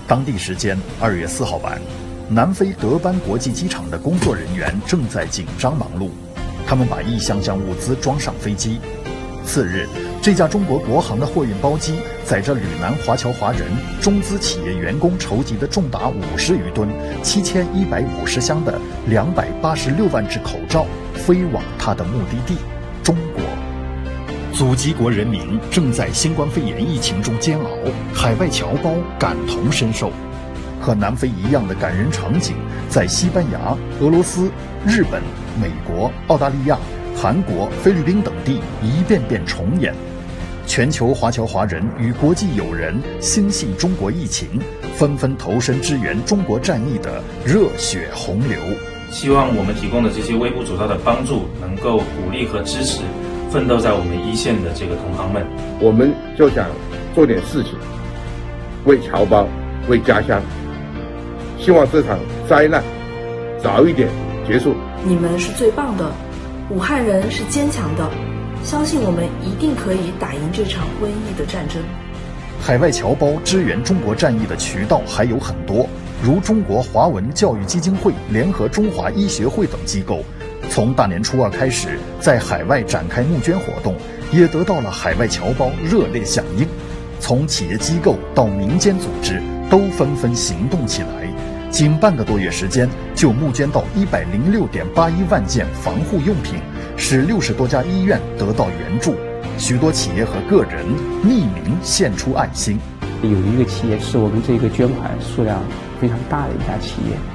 当地时间2月4号晚，南非德班国际机场的工作人员正在紧张忙碌，他们把一箱箱物资装上飞机。次日，这架中国国航的货运包机载着旅南华侨华人中资企业员工筹集的重达50余吨、7150箱的286万只口罩，飞往它的目的地——中国。祖籍国人民正在新冠肺炎疫情中煎熬，海外侨胞感同身受。和南非一样的感人场景，在西班牙、俄罗斯、日本、美国、澳大利亚、韩国、菲律宾等地一遍遍重演。全球华侨华人与国际友人心系中国疫情，纷纷投身支援中国战役的热血洪流。 希望我们提供的这些微不足道的帮助，能够鼓励和支持奋斗在我们一线的这个同行们。 我们就想做点事情，为侨胞，为家乡。希望这场灾难早一点结束。 你们是最棒的，武汉人是坚强的，相信我们一定可以打赢这场瘟疫的战争。 海外侨胞支援中国战役的渠道还有很多，如中国华文教育基金会联合中华医学会等机构，从大年初2开始在海外展开募捐活动，也得到了海外侨胞热烈响应。从企业机构到民间组织都纷纷行动起来，仅半个多月时间就募捐到106.81万件防护用品，使60多家医院得到援助，许多企业和个人匿名献出爱心。 有一个企业是我们这个捐款数量非常大的一家企业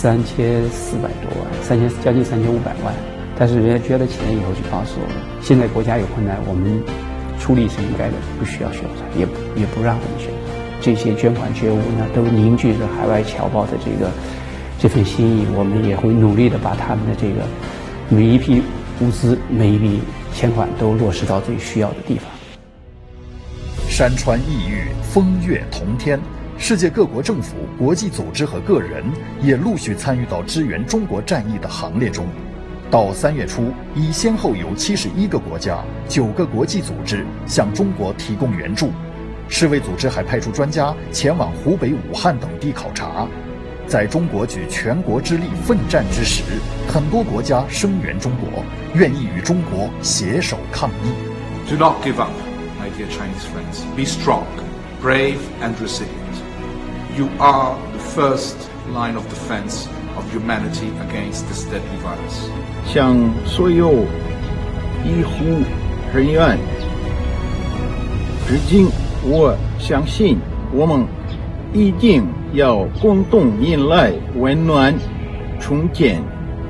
，3400多万，将近3500万，但是人家捐了钱以后就告诉我们，现在国家有困难，我们出力是应该的，不需要宣传，也不让我们宣传。这些捐款觉悟呢，都凝聚着海外侨胞的这份心意，我们也会努力的把他们的这个每一批物资、每一笔钱款都落实到最需要的地方。 山川异域，风月同天，世界各国政府、国际组织和个人也陆续参与到支援中国战役的行列中。到3月初，已先后有71个国家、9个国际组织向中国提供援助。世卫组织还派出专家前往湖北武汉等地考察。在中国举全国之力奋战之时，很多国家声援中国，愿意与中国携手抗疫。 Do not give up, my dear Chinese friends. Be strong, brave and resilient. You are the first line of defense of humanity against this deadly virus. 向所有医护人员致敬。我相信我们一定要共同迎来温暖重建。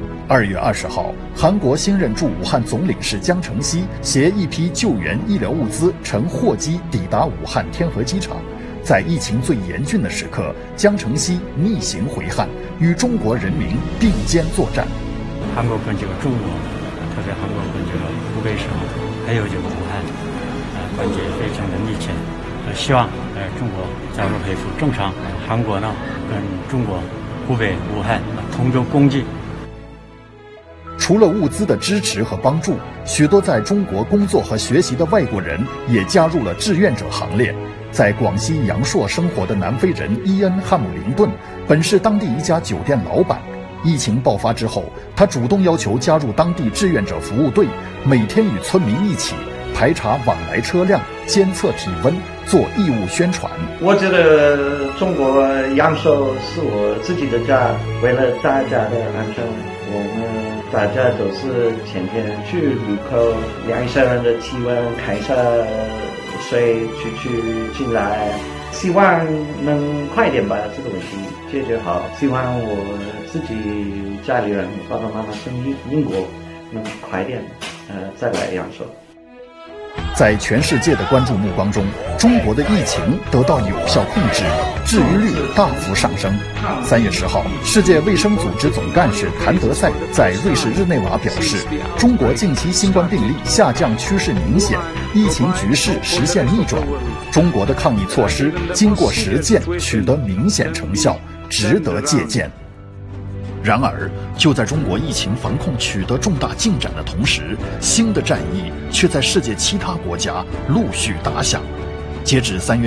2月20号，韩国新任驻武汉总领事姜成熙携一批救援医疗物资乘货机抵达武汉天河机场。在疫情最严峻的时刻，姜成熙逆行回汉，与中国人民并肩作战。 韩国跟这个中国，特别韩国跟这个湖北省，还有这个武汉，关系非常的密切。希望中国早日恢复正常，韩国呢跟中国湖北武汉同舟共济。 除了物资的支持和帮助，许多在中国工作和学习的外国人也加入了志愿者行列。在广西阳朔生活的南非人伊恩·汉姆林顿，本是当地一家酒店老板。疫情爆发之后，他主动要求加入当地志愿者服务队，每天与村民一起排查往来车辆，监测体温，做义务宣传。 我觉得中国阳朔是我自己的家，为了大家的安全，我们大家都是天天去路口量一下人的体温，看一下水去进来，希望能快点把这个问题解决好。希望我自己家里人爸爸妈妈生英国能快点再来阳朔。 在全世界的关注目光中，中国的疫情得到有效控制，治愈率大幅上升。3月10号，世界卫生组织总干事谭德赛在瑞士日内瓦表示，中国近期新冠病例下降趋势明显，疫情局势实现逆转。中国的抗疫措施经过实践取得明显成效，值得借鉴。然而，就在中国疫情防控取得重大进展的同时，新的战役却在世界其他国家陆续打响。截至3月底，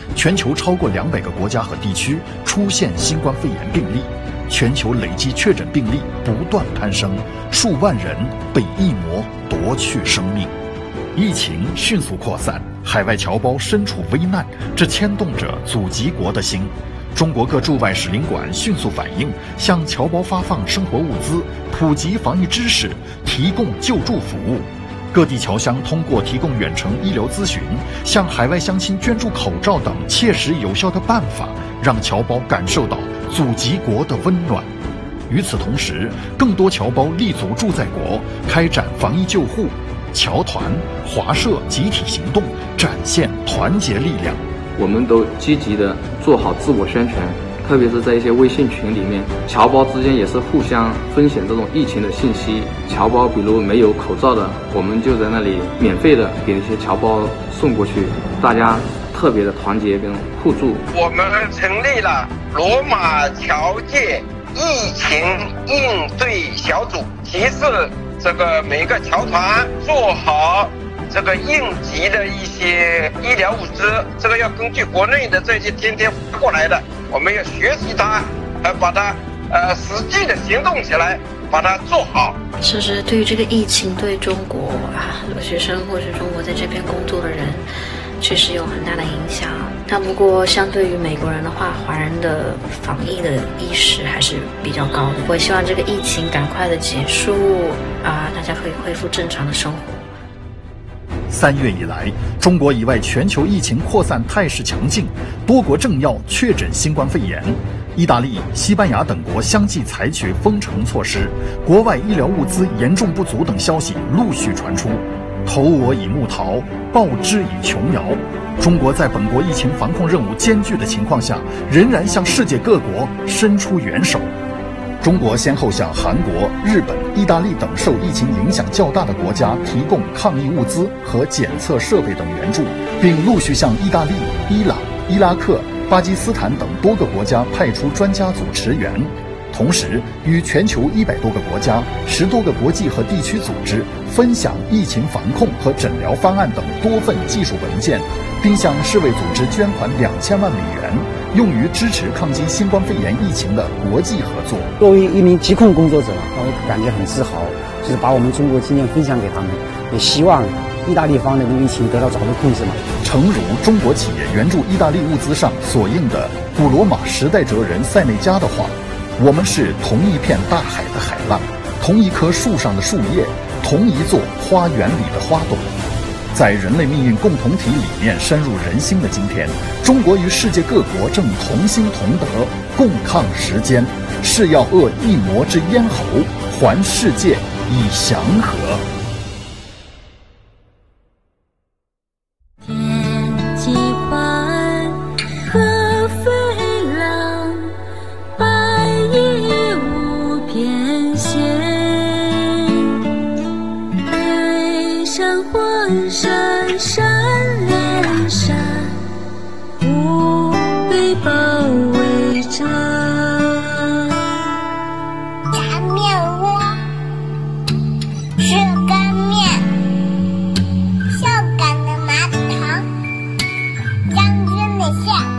全球超过200个国家和地区出现新冠肺炎病例，全球累计确诊病例不断攀升，数万人被疫魔夺去生命。疫情迅速扩散，海外侨胞身处危难，这牵动着祖籍国的心。中国各驻外使领馆迅速反应，向侨胞发放生活物资，普及防疫知识，提供救助服务。各地侨乡通过提供远程医疗咨询，向海外乡亲捐助口罩等切实有效的办法，让侨胞感受到祖籍国的温暖。与此同时，更多侨胞立足驻在国，开展防疫救护，侨团、华社集体行动，展现团结力量。 我们都积极地做好自我宣传，特别是在一些微信群里面，侨胞之间也是互相分享这种疫情的信息。侨胞比如没有口罩的，我们就在那里免费的给那些侨胞送过去，大家特别的团结跟互助。 我们成立了罗马侨界疫情应对小组，提示这个每个侨团做好这个应急的一些医疗物资，这个要根据国内的这些天天发过来的，我们要学习它，把它实际的行动起来，把它做好。 其实对于这个疫情，对中国留学生或者是中国在这边工作的人，确实有很大的影响。但不过相对于美国人的话，华人的防疫的意识还是比较高的。我也希望这个疫情赶快的结束大家可以恢复正常的生活。 3月以来，中国以外全球疫情扩散态势强劲，多国政要确诊新冠肺炎。意大利、西班牙等国相继采取封城措施，国外医疗物资严重不足等消息陆续传出。投我以木桃，报之以琼瑶。中国在本国疫情防控任务艰巨的情况下，仍然向世界各国伸出援手。中国先后向韩国、日本、意大利等受疫情影响较大的国家提供抗疫物资和检测设备等援助，并陆续向意大利、伊朗、伊拉克、巴基斯坦等多个国家派出专家组驰援。同时，与全球100多个国家、10多个国际和地区组织分享疫情防控和诊疗方案等多份技术文件，并向世卫组织捐款2000万美元，用于支持抗击新冠肺炎疫情的国际合作。 作为一名疾控工作者，我感觉很自豪，就是把我们中国经验分享给他们，也希望意大利方的疫情得到早日控制嘛。 诚如中国企业援助意大利物资上所印的古罗马时代哲人塞内加的话：我们是同一片大海的海浪，同一棵树上的树叶，同一座花园里的花朵。在人类命运共同体理念深入人心的今天，中国与世界各国正同心同德，共抗时艰，是要遏疫魔之咽喉，还世界以祥和。 山连山，湖被包围着。 炸面窝是干面，孝感的麻糖，将军的馅。